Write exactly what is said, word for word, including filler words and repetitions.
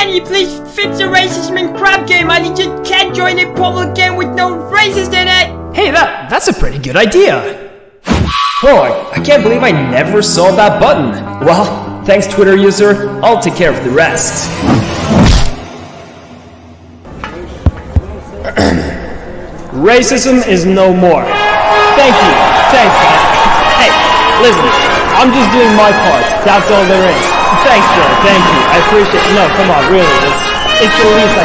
Dani, please fix the racism in crap game. I just can't join a public game with no racist in it. Hey, that that's a pretty good idea. Oh, I can't believe I never saw that button. Well, thanks Twitter user, I'll take care of the rest. Racism is no more. Thank you. Thanks, guys. Hey, listen, I'm just doing my part. That's all there is. Thanks, bro. Thank you. I appreciate it. No, come on, really. It's, it's the least I